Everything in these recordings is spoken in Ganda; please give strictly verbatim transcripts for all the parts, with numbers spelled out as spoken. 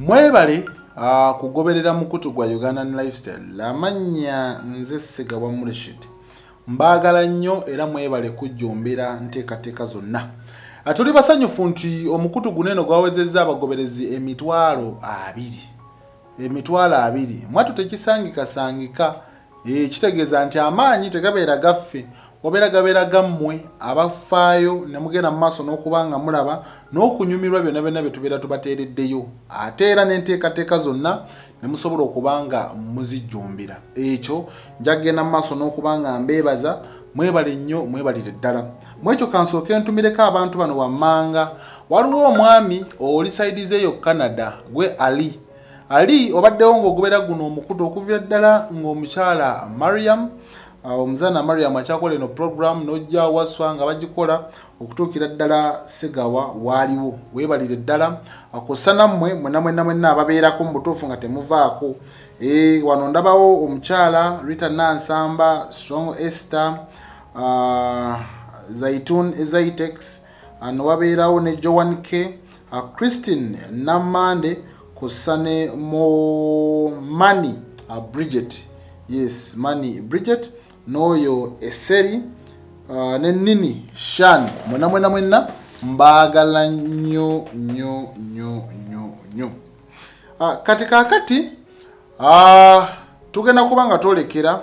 Mwebale uh, kugoberera mukutu gwa Ugandan Lifestyle amanya nze Ssegawa Rashid mbagala nnyo era mwebale kujjumbira nteekateeka zonna. Atuli basanyufu nti omukutu guneno gwawezezza abagoberezi emitwalo abiri emitwalo abiri mwatu tekisangika sangika e kitegeeza nti amaanyi tegabeera gaffe obeera gabeera gammwe abafaayo ne mugenda mu maaso n'okubanga mulaba n'okunyumirwa byonna byonna bye tubeera tubateereddeyo ate era n'enteekateeka zonna ne musobola okubanga muzijjumbira. Ekyo njagenda mu maaso n'okubanga mbeebaza mwebale nnyo mwebalire ddala. Mwekyo kansooke ntumireko abantu bano wammanga. Waliwo omwami oli side zeeyo Canada gwe Ali Ali obaddewo ng'ogubera guno omukutu okuvira ddala ng'omukyala Mariam omuzana Mariam akyakola eno program n'ojja waswa nga bagikola okutuukira ddala Ssegawa waaliwo. Weebalire ddala akosa nammwe mwenna mwenna mwenna ababeerako mu butuufu nga temuvaako. E, wano ndabawo omukyala Rita Nansamba, Strong Esther, uh, Zaitun Ezaitex, ano wabeerawo ne Joan K, uh, Christine Namande, Kosane Mo Mani, uh, Bridget, yes, Mani Bridget, Noyo Eseri, uh, ne Nini Shan, mwena mwena mwena, mbagala nyo nyo nyo nyo nyo. Uh, katika kati, uh, tugenda kubanga tolekera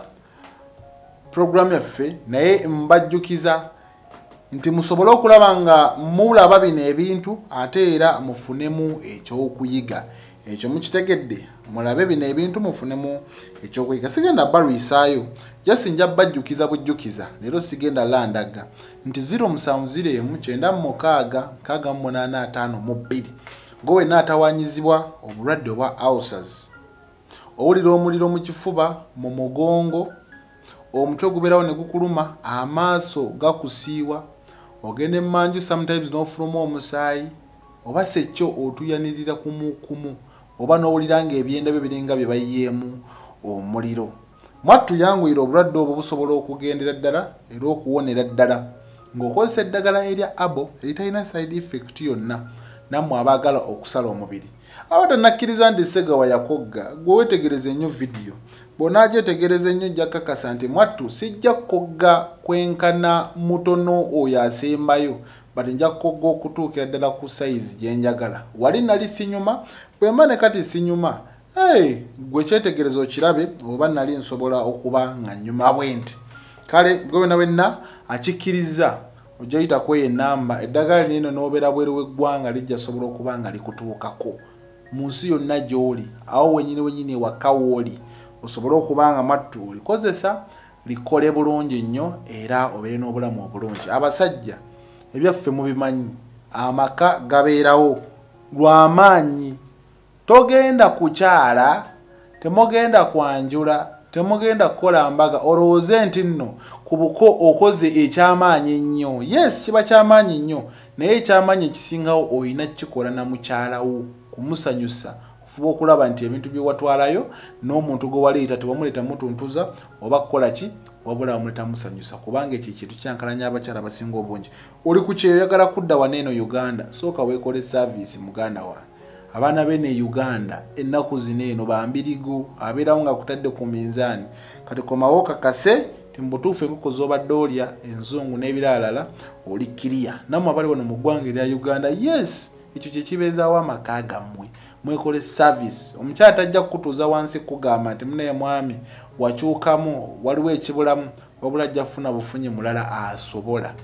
program yaffe naye mbajjukiza nti musobola okulaba nga mulaba bino ebintu ate era mufunemu ekyokuyiga. Ekyo mukitegedde mulabe bino ebintu mufunemu ekyokuyiga. Sigenda barwisaayo just nja bajjukiza bujjukiza leero sigenda landaga nti zero musanvu ziro emu kyenda mukaaga nkaaga mu munaana ataano mu bbiri ngowe naatawanyizibwa obulwadde obwa ulcers, owulira omuliro mu kifuba mu mugongo, omutwe gubeerawo ne gukuluma, amaaso gakusiiwa, ogende manju sometimes n'ofuluma omusaayi, oba sekyo otuyanirira kumukumu, oba n'owulira ng'ebyenda byo biringa bye bayiyeemu omuliro. Mwattu yanguyira obulwadde obwo busobola okugendera ddala era okuwonera ddala ng'okozesa eddagala erya abo eritalina side effect yonna nammwe abaagala okusala omubiri. Abatannakkiriza nti Ssegawa yakogga gwe weetegereze ennyo vidiyo bw'onaajetegereza ennyo ojja kkakasa nti mwattu sijja kogga kwenkana mutono oyo asembayo bati nja kogga okutuukira ddala ku sayizi gye njagala. Wali nali sinyuma bwe mba ne kati sinyuma hey, gwe kyetegereza okirabe oba nali nsobola okuba nga nnyuma bwenti. Kale gwe wenna wenna akikkiriza ojja yita kweyo ennamba eddagala lino n'obeera bweru w'eggwanga lijja sobola okuba nga likutuukako mu nsi yonna gy'oli awo wenyini wenyini ewaka w'oli osobola okuba nga mwattu olikozesa likole bulungi nnyo era obeere n'obulamu obulungi. Abasajja ebyaffe mubimanyi amaka gabeerawo lw'amaanyi. Togenda kukyala, temugenda kwanjula, temugenda kukola mbaga olowooze nti nno ku buko okoze ekyamaanyi ennyo. Yes, kiba kyamaanyi nnyo naye ekyamaanyi ekisingawo olina kikola na mukyalawo kumusanyusa kufuba okulaba nti ebintu bye watwalayo n'omuntu gwe waleeta tewamuleeta mutuntuza oba kukola ki wabula wamuleeta musanyusa kubanga ekyo kintu kyankalanya abakyala abasinga obungi. Oli ku kyeyo oyagala kudda waneeno Uganda sooka weekole service muganda wange. Abaana bene Uganda ennaku zino eno bambirigu abeerawo nga kutadde ku minzaani kati komawo kakase timbutuufu enkoko z'obadde olya enzungu n'ebiralala oli kiriya nammwe abali wano mu ggwanga erya Uganda. Yes, ekyo kye kibeezaawo amaka gammwe mwekole service. Omukyala tajja kukutuuza wansi kugamba nti munaye mwami wakyukamu waliwo ekibulamu wabula ajja kufuna bufunyi mulala asobola.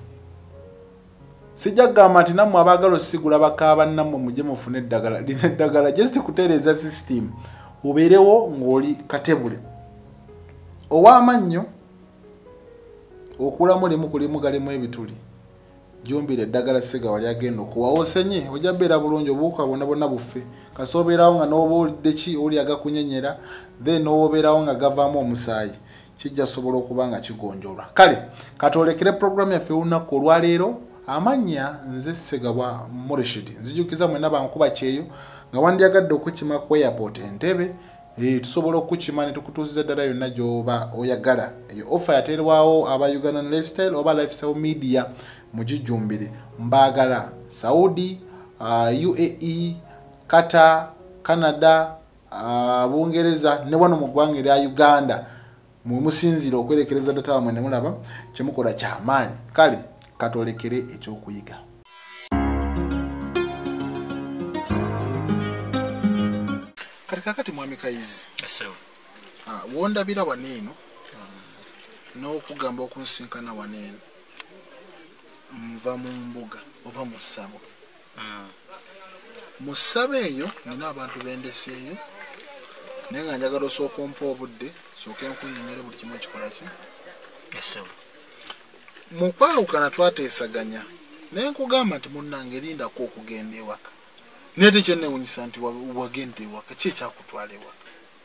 Sijja kugamba nti nammwe abaagala osigula bakaaba nammwe mujje mufune eddagala lino eddagala just kutereeza system obeerewo ng'oli katebule ow'amannyo okulamu limu kulimu galimu ebituli jumbira eddagala Ssegawa lyagenda okuwawo senye ojja beera bulungi obuwuka bwonna bwonna buffe kasi obeerawo nga n'oba olidde ki oli agakunyenyera then obeerawo nga gavaamu omusaayi kijja sobola okuba nga kigonjolwa. Kale katolekere program yaffe olunaku olwaleero. Amanya nze Ssegawa Rashid nzijukiza mwena bankuba kyeyo nga wandyagadde okukima ku airport Entebbe e tusobola okukima ne tukutuuziza ddala yonna gy'oba oyagala. Eyo offer yateerwawo aba Ugandan Lifestyle oba Lifestyle Media mugijjumbire. Mbagala Saudi, uh, U A E, Qatar, Canada, uh, Bungereza, ne wano mu ggwanga erya Uganda mwe musinzira okwerekereza data wamwe ne mulaba kye mukola ky'amaanyi. Kale katolekere ekyokuyiga. Kati kakati mwami Kayizi. Yes, ah, wondabira waneeno n'okugamba okunsinkana waneeno nva mu mbuga oba mu ssabo. Mu ssabo eyo nina abantu bendeseeyo naye nga njagala osooka ompa obudde sooka enkunnyonnyola buli kimu ekikola ki. Mu kwawukana twateesaganya naye nkugamba nti munnange lindako okugenda ewaka naye tekyennewunyisa nti wagenda ewaka ki ekyakutwala ewaka.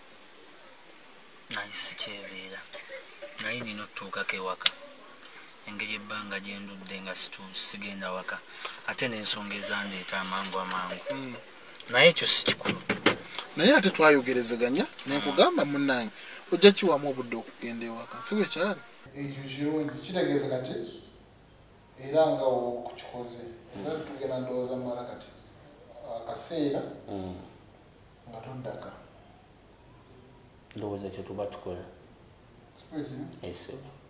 Naye sikyebeera naye nina otutuukako ewaka engeri ebbanga gye ndudde nga sigenda waka ate n'ensonga ezandeeta amangu amangu naye ekyo si kikulu. Naye ate twayogerezeganya ne nkugamba munnange ojja kiwamu obudde okugenda ewaka si bwe kyali. Ekyo kirungi kitegeeza kati era nga okukikoze era tugenda ndowooza mumala kati akaseera nga toddaka ndowooza kyo tuba tukola ese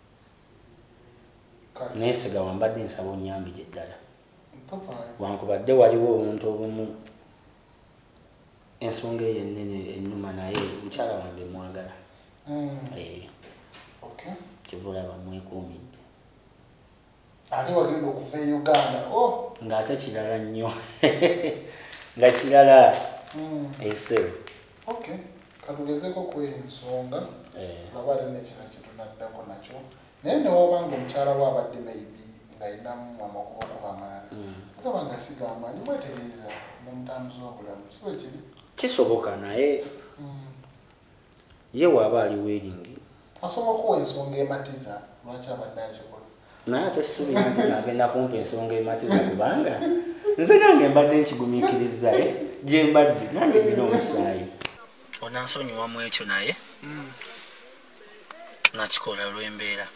naye siga wambadde nsaba onyambi gye ddala wankubadde waliwo omuntu obumu ensonga eyo ennene ennuma naye mukyala wange mwagala kivulaba mwekuumidde ate wagenda okuva e Uganda ng'ate kirala nnyo nga kirala ese katugezeko kwensonga laba ate nekirala kyetunaddako nakyo naye newobanga omukyala we abadde maybe ng'ayinamu amakuba okuba amalala agaba nga siga amaanyi mwetereeza nemutambuza obulamu si bwe kiri. Kisoboka naye ye waaba ali weeringi asobola okuwa ensonga ematiza lwaki abadde akikola naye ate suubira nti nagenda kumpa ensonga ematiza kubanga nze nange mbadde nkigumiikiriza gye mbadde nange nina omusaayi onansonyiwamu ekyo naye nakikola lw'embeera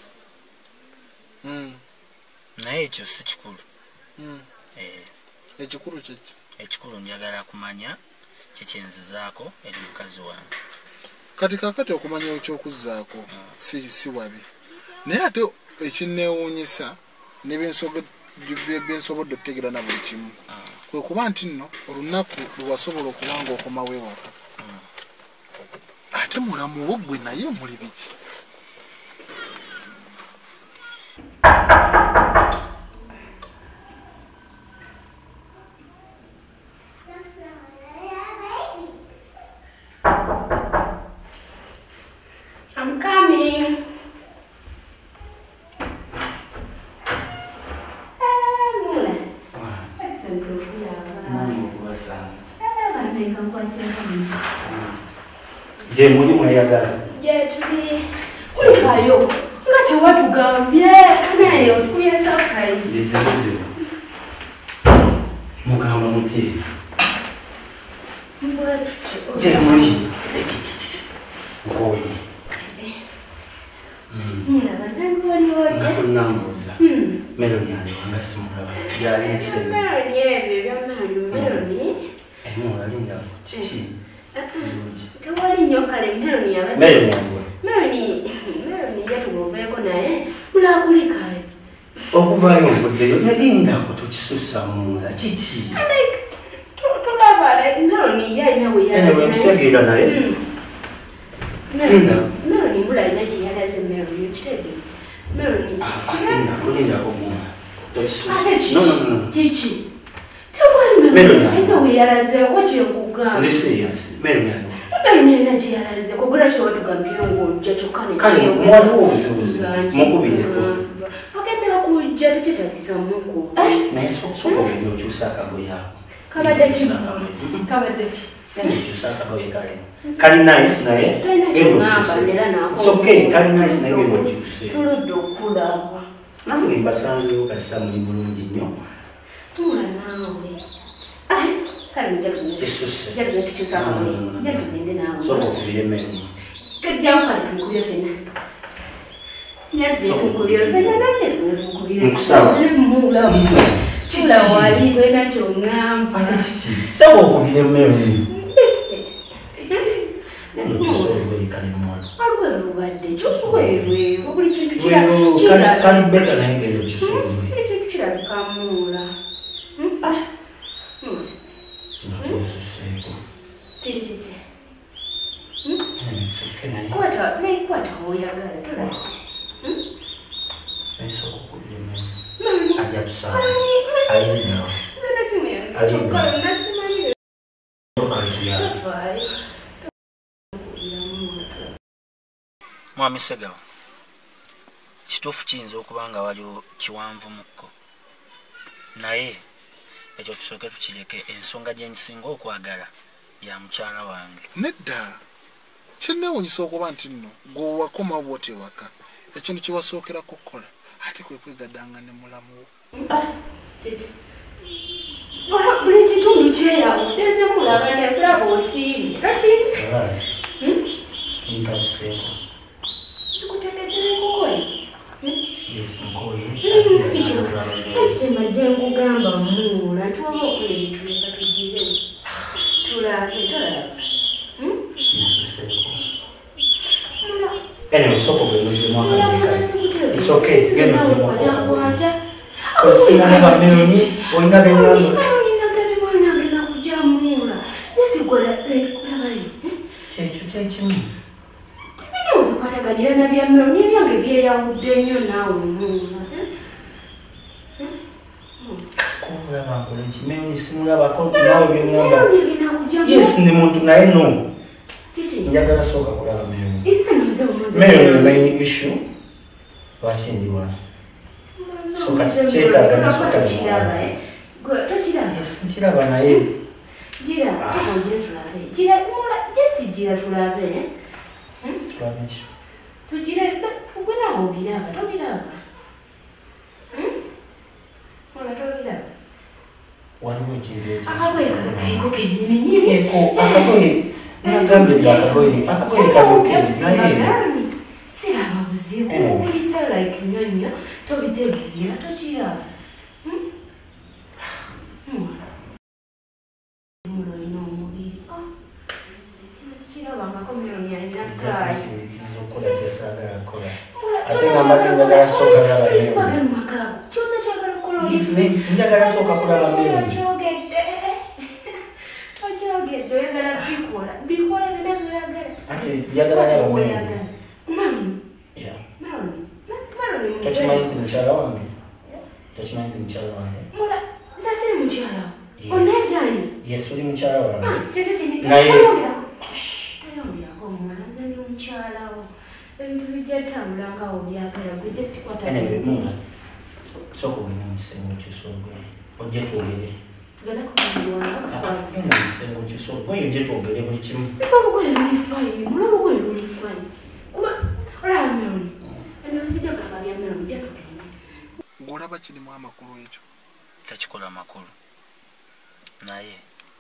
naye ekyo si kikulu. Ekikulu kyeki ekikulu njagala kumanya kikyenzizaako eri mukazi wange. Kati kakati okumanya ekyokuzzaako si si wabi naye ate ekinneewuunyisa ne bensobodde okutegeera na buli kimu kwe kuba nti nno olunaku lwewasobola okuba nga okomawo ewaka ate mulamu wo gwe naye muli biki. I'm coming. Ah, mula. Excellent. Je, muli mwayagala? Je, tuli kuli kayo. Nga tewatugambye naye otukuye surprise. Zizibu. Mugamba muti. Je, muli. Ngoyi. Mula batangoli wote. Nakunambuza. Meloni ali wanga simulaba. Yali nsebe. Meloni ebyo byamanu meloni. Mula linda chichi. Tewali nnyo kale meloni yabadde. Meloni yangu. Meloni meloni yatugoveeko naye mulakulikayo. Okuvaayo nvuddeyo nalinda ko tukisussa munda chichi. Tulaba meloni yalina we yalaze. Ene kitegeera naye. Meloni mula alina kye yalaze meloni kitegeera. Meloni. Linda kulinda ko munda. No no no. Chichi. Tewali meloni sina we yalaze ko kye kugamba. Listen yes. Meloni yangu. Meloni alina kye yalaze ko bula kye watugambye ngo jja kyokane kye yogeza. Mukubireko. Agenda kujja tekitagisa muku. Naye soko bino kyusaka goyako. Kabadde ki? Kabadde ki? Kani kyusaka goye kale. Kali nice naye. Gendo kyuse. It's okay, kali nice naye gendo kyuse. Tuludde okulaba. Namwe mbasanze okasita muli bulungi nnyo. Tula nawe. Ai, kali njya kunye. Kisuse. Njya kunye tukyusaka goye. Njya tugende nawe. Soko kubire meni. Kati jya ukali tunkubye fena. Njya tunkubye fena nanjye tunkubye. Nkusaba. Mula. Chula wali twena kyongamba. Ate kiki? Soko kubire meni. Yes. Neno kyosoobe kali mwana. Alwe lubadde kyosoobe buli kintu kira kira kali better naye ngero kyosoobe. Buli kintu kirabika muula. Ah. Kino kyosoobe. Kiri kiti. It's okay. Kwata, ne kwata oyagala tola. Eso okukulima. Mami. Ajja tusaba. Ayinda. Nze simu yange. Kyokka nasimanyi. Okaliya. Tafaayo. Mwami Segawa. Kituufu kiyinza okuba nga waliwo kiwanvu mukko. Naye ekyo tusooke tukireke ensonga gye nsinga okwagala ya mukyala wange. Nedda. Kyenneewuunyisa okuba nti nno gwe wakoma bw'oti ewaka ekintu kye wasookera kukola ate kwe kwegaddanga ne mulamu wo. Buli kitundu kyeyawudde nze mulaba ne kulaba osiimye. Tasiimye? Kinta buseeko. Sikutegeddele kukoye? Yes, nkoye. Ati kyembadde nkugamba muula nti waba okola ebintu leka tugirewo. Tulabe tolaba. Anyway, so we're going to do more than it's okay. Get me to more than because see never me or never know. Just you got like change to change me. You know, what I got here, and I'm not near the beer out there. You now, yes, ni muntu naye no. Njagala soka kulaba meyo. It's a meyo main issue. Bashindiwa. Soka cheka gana soka chiraba eh. Go tachiraba. Yes, chiraba naye. Jira, soko jira tulabe. Jira mula just jira tulabe eh. Hmm? Tulabe chi. Tujira ubona obiraba, tobiraba. Hmm? Ola tobiraba. Waliwo ekintu akabweka kayiko kenyini nyini eko akaboye nagambe akaboye akaboye kaboke naye siraba buzibu okulisa like nyonyo tobitegeera tokiraba mulo ino omubiri kirabangako mironi ayinakaye okola kyesagala kola ate nga mbadde soka bagala mumakago kyonna kyagala kukola njagala soka kulaba mbere okyogedde okyogedde oyagala bikola bikola bina byagala ate njagala oyagala mami mami mami takimanyi nti mukyala wange takimanyi nti mukyala wange mula sasiri mukyala oneganye yes oli mukyala wange naye oyongerako omwana nze ndi mukyalawo ebintu bijjatambulanga obyagala gwe tesikwata soko gwe n'omusengo kyusogwe ojje twogere gana kubiwanga kuswazi gana omusengo kyusogwe oyo ojje twogere buli kimu esogwe luli fine mulabo gwe luli fine kuba olaba meroni ene nzija kabalya meroni jatugende ng'olaba kirimu amakulu ekyo takikola amakulu naye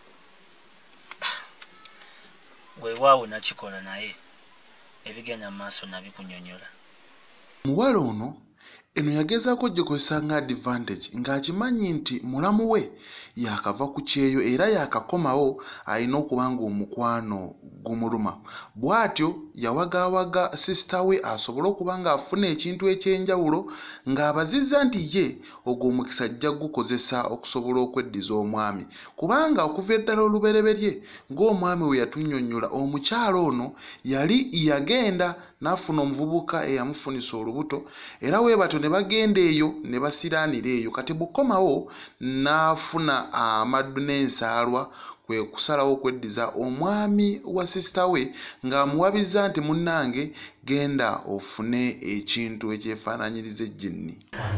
weewaawo nakikola naye ebigenda mu maaso nabikunyonyola muwala ono eno yagezaako ogikozesa nga advantage ng'akimanyi nti mulamu we yakava ku kyeyo era yakakomawo alina okuba nga omukwano gumuluma bw'atyo yawagaawaga sisita we asobole okuba ng'afuna ekintu ekyenjawulo ng'abazizza nti ye ogwo omukisa ajja gukozesa okusobola okweddiza omwami kubanga okuva eddala olubereberye ng'omwami we yatunnyonnyola omukyala ono yali yagenda n'afuna omuvubuka eyamufunisa olubuto era we bato ne bagenda eyo ne basiraanira eyo kati bukomawo n'afuna amaddu n'ensaalwa kwe kusalawo okweddiza omwami wa sisita we ng'amuwabiza nti munnange genda ofune ekintu ekyefaananyiriza ejjinni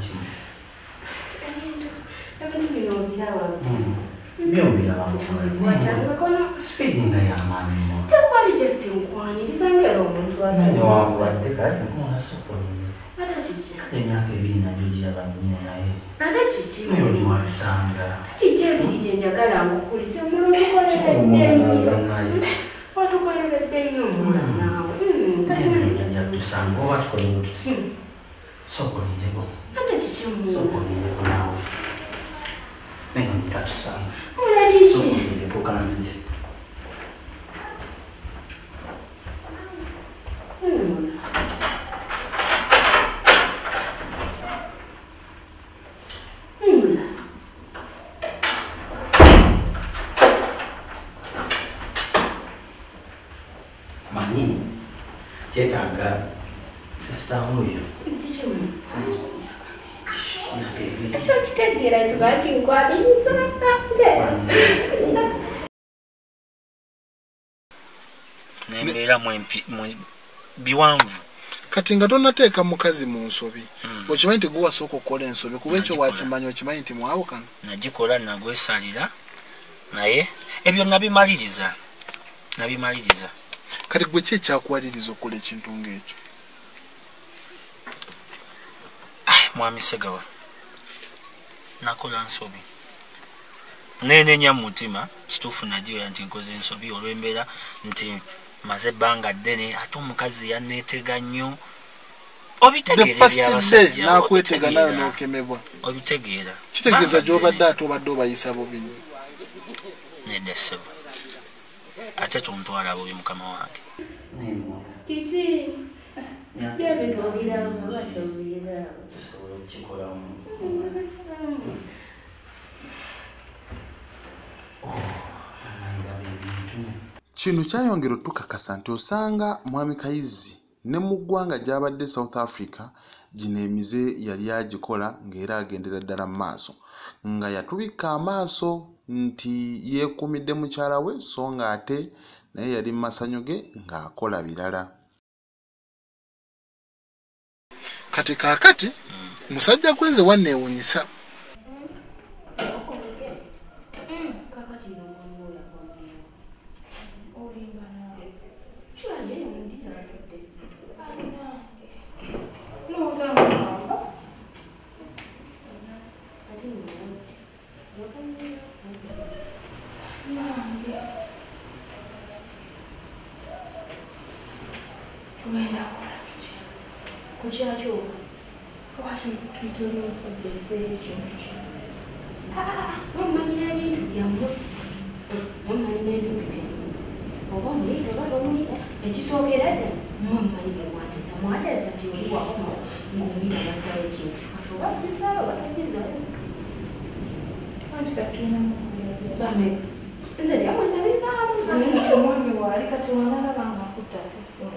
speedi nga y'amaanyi mo tekwali just nkwaniriza ng'era omuntu newankubadde kale munasokolire ate kiki emyaka ebiri nagyo giraba nnyo naye ate kiki oli wabisanga kijja ebiri gye njagala nkukulise mululukoleredde naye watukoleredde nnyo omula naawe tusanga oba tukolere tuti sokolireko ate kiki mu sokolireko naawe nenga nitatusanga mula kiki sokolireko kanzije Kyetaaga sister huyo. Tikimu. Ekyo kitegeera kiba kinkwatiriza. Nembeera mwempi biwanvu. Kati nga tonateeka mukazi mu nsobi okimanyi nti gwe wasooka okukola ensobi kuba ekyo wakimanyi okimanyi nti mwawukana nagikola nagwesalira naye ebyo nabimaliriza nabimaliriza kati gwe ki ekyakuwaliriza okukola ekintu ng'ekyo mwami Segawa nakola nsobi nenenya mu mutima kituufu nagiwera nti nkoze ensobi olw'embeera nti maze ebbanga ddene ate omukazi yanneetega nnyo obitegeera nakwetega nayo n'okemebwa obitegeera kitegeeza gy'obadde ate obadde obayisa bubi nedda ssebo ate tontwala bubi mukama wange kiki byebintu obiramu oba tobiramu tusobola okukikolamu kino kyayongera otukakasa nti osanga mwami Kayizi ne mu ggwanga gy'abadde South Africa gino emize yali agikola ng'era agendera ddala mu maaso nga yatubikka amaaso nti yeekuumidde mukyala we so nga ate naye yali mu masanyu ge ng'akola birala kati kaakati musajja gwenze wanneewuunyisa kukyakyo watu tutuli musajja ekintu kye mumanyira ebintu byammwe mumanyira ebintu byammwe oba muyita oba tomuyita ekisookera ddala mummanyi bemwatesa mwatesa ti oli wakoma ng'omuyita bazayo ekintu kati oba kizaayo batakizaayo anti katulinamu bame nze byamwe nabibaamu kati omwami waali kati wanalabanga kutta atesimu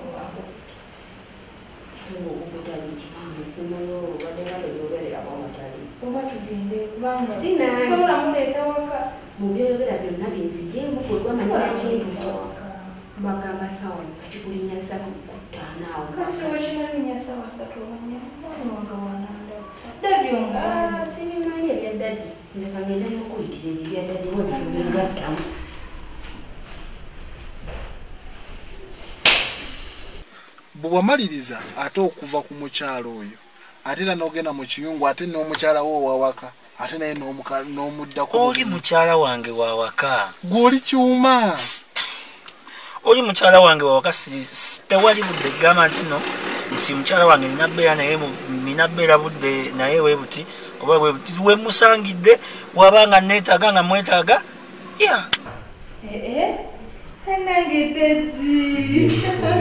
oba tugende kubangasobola muleeta waka mubyoyogera byonna byenzijemu kwegwamanyira kintu bagamba sawa kakikulinya sawa kuttaanaawo kati wakimalinya sawa satu obanyawanga wananda dadi omwana sibimanyi ebya dadi nze kagenda nokuyitira ebyo ebya dadi wozitugengattamu bwewamaliriza ate okuva ku mukyalo oyo ate era n'ogenda mu kiyungu ate n'omukyala wo owawaka ate naye n'omuddako oli mukyala wange wawaka gw'oli kyuma oli mukyala wange wawaka tewali budde gamba nti no nti mukyala wange ninabeera naye ninabeera budde naye webuti oba webuti wemusangidde wabanga neetaaga nga mwetaaga ya nange teti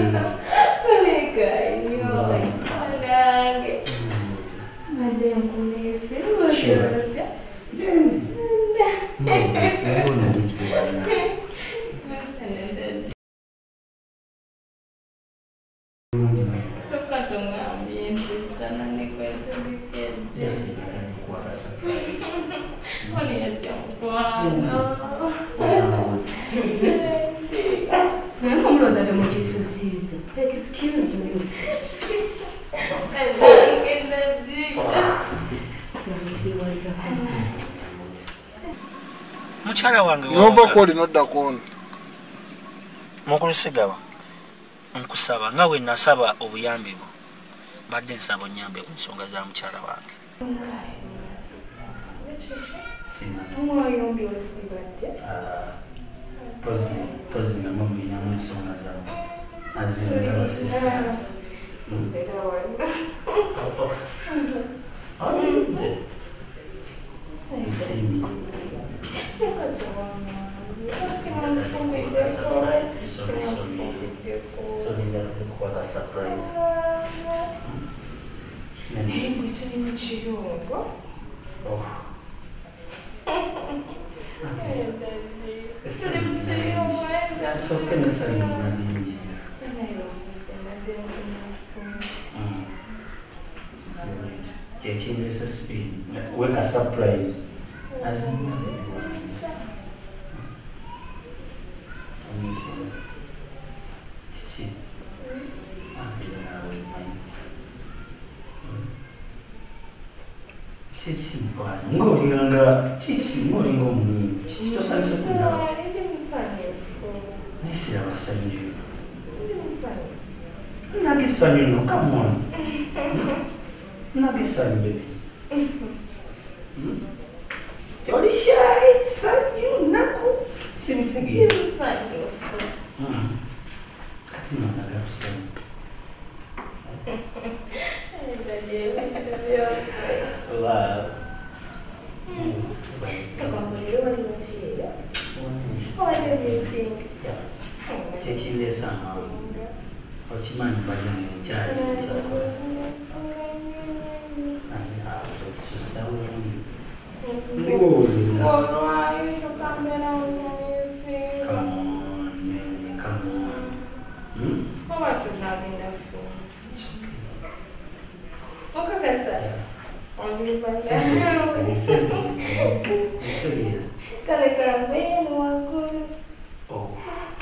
olekayo nange madde nkunese olotya tokatongambye nti kyana nekwetegekedde oli yatya mukwano Omuloza temukisusiza. Excuse me. mukyala wange nova kwoli nodda kono mukulu Segawa nkusaba nga we nasaba obuyambi bwo badde nsaba onyambe ku nsonga za mukyala wange omwayombi osibadde Pozi, pozi na mama ina nsonga zangu. Azina sisters. Alinde. Isimi. Sorry, sorry that what a surprise. Nani mtini mchirungo? Oh. It's okay, that's a little bit. Chile is a spin. Work a surprise. As in the Chichi. Chichi, ngolinga chichi ngolinga omuni chichi tosanisa kunawa naye abasanyu nagisanyu no come on nagisanyu baby toli shy sanyu naku simitegeera kati nona gakusanyu wow. So, what do you want to do? What do you think? Chichi le sama. Ochimani bali ni chai. Aya, susawu. Ndiwo zinga. Oh, why you should come down and see? Come on, baby, come on. Hmm? How much is that in the phone? It's okay. Look at that. Only by Oh.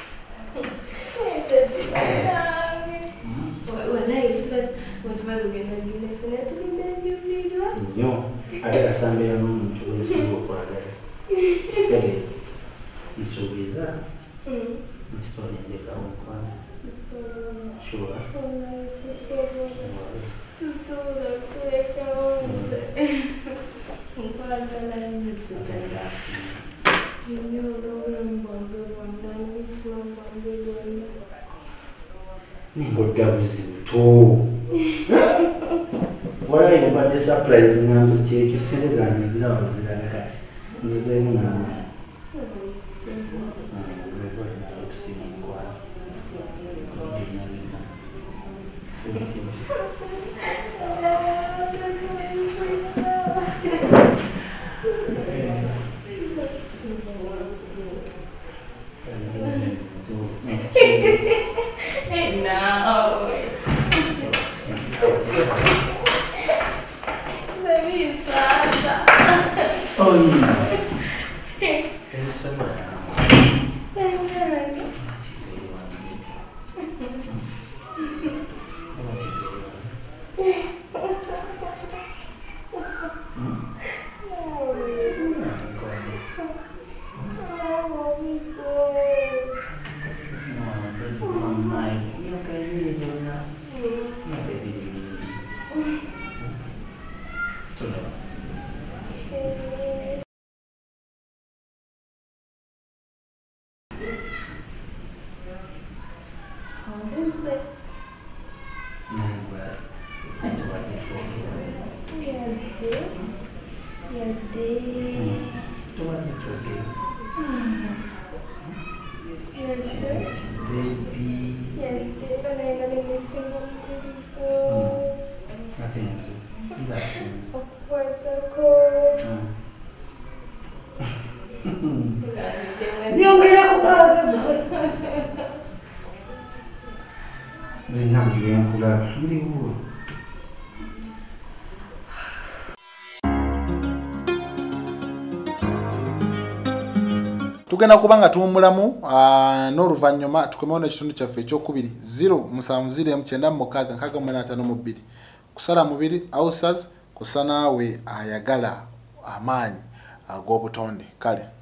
Nyo, ada sambe ya muntu wesigo kwagala. Sebe. Nsubiza. Mm. Ntoni ndeka okwana. Sure. Ningodda buzibu wala yobadde surprise ngambe kyekyo sente zange ziraba ziraga kati nzizeemu n'amaanyi okusiima mukwala No. Baby, it's hard. Oh, yeah. There's so much. Tugenda kubanga tuwumulamu uh, n'oluvannyuma tukomewo n'ekitundu kyaffe ekyokubiri zero musanvu ziro emu kyenda mukaaga nkaaga mu ataano mu bbiri kusala mubiri ausas kusa naawe ayagala amaanyi ag'obutonde kale